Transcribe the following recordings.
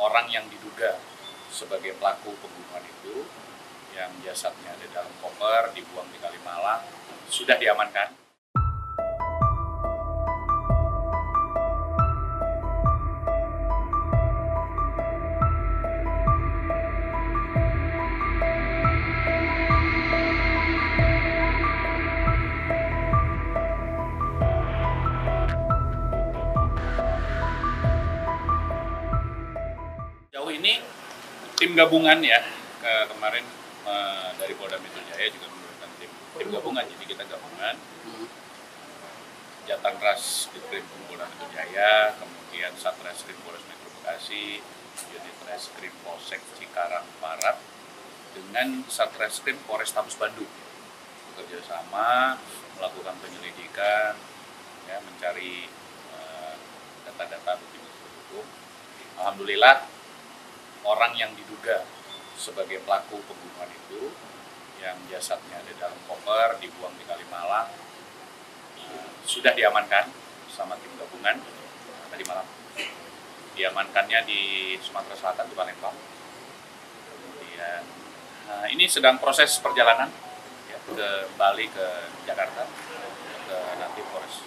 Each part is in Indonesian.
orang yang diduga sebagai pelaku pembunuhan itu, yang jasadnya ada dalam koper, dibuang di Kalimalang, sudah diamankan. Jauh ini tim gabungan ya, kemarin dari Polda Metro Jaya juga menurunkan tim gabungan, jadi kita gabungan Jatantras Ditkrim Polda Metro Jaya, kemudian Satreskrim Polres Metro Bekasi, unit Reskrim Polsek Cikarang Barat dengan Satreskrim Polrestabes Bandung bekerja sama melakukan penyelidikan, ya, mencari data-data bukti hukum. Alhamdulillah, orang yang diduga sebagai pelaku pembunuhan itu, yang jasadnya ada dalam koper, dibuang di Kalimalang, sudah diamankan sama tim gabungan tadi malam. Diamankannya di Sumatera Selatan, di Palembang. Kemudian ini sedang proses perjalanan ya, kembali ke Jakarta, ke nanti Polres.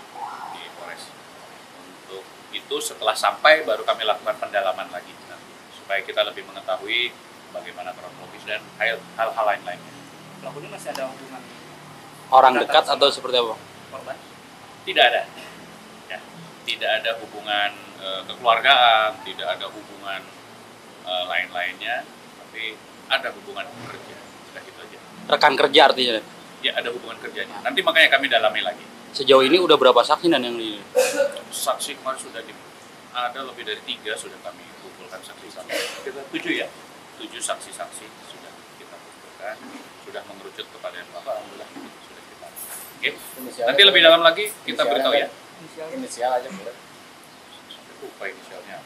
Untuk itu setelah sampai baru kami lakukan pendalaman lagi nanti, supaya kita lebih mengetahui bagaimana kronologis dan hal-hal lain-lainnya. Pelakunya masih ada hubungan orang dekat atau seperti apa? korban? Tidak ada, ya, tidak ada hubungan kekeluargaan, tidak ada hubungan lain-lainnya, tapi ada hubungan kerja, sudah gitu aja. Rekan kerja artinya? Ya, ada hubungan kerjanya. Nanti makanya kami dalami lagi. Sejauh ini udah berapa saksi dan yang di Saksi kemarin sudah ada lebih dari 3 sudah kami kumpulkan saksi-saksi. Kita 7 ya, 7 saksi-saksi sudah kita kumpulkan, sudah mengerucut kepada yang Bapak, alhamdulillah sudah kita. Oke. Nanti lebih dalam lagi kita beritahu ya. Inisial aja boleh. Sampai lupa inisialnya.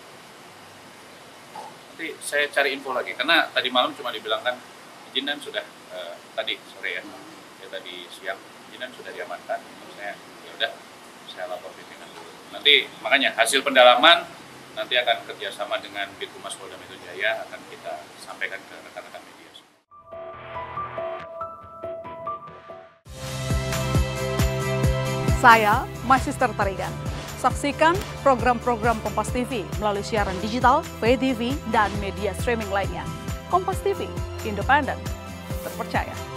Nanti saya cari info lagi, karena tadi malam cuma dibilangkan izinan sudah tadi sore ya, tadi siang izinan sudah diamankan. Saya ya udah, saya lapor pimpinan dulu. Nanti makanya hasil pendalaman nanti akan kerjasama dengan Bithumas Polda Metro Jaya, akan kita sampaikan ke rekan-rekan media. Saya Magister Tarigan. Saksikan program-program Kompas TV melalui siaran digital, pay TV, dan media streaming lainnya. Kompas TV, independen, terpercaya.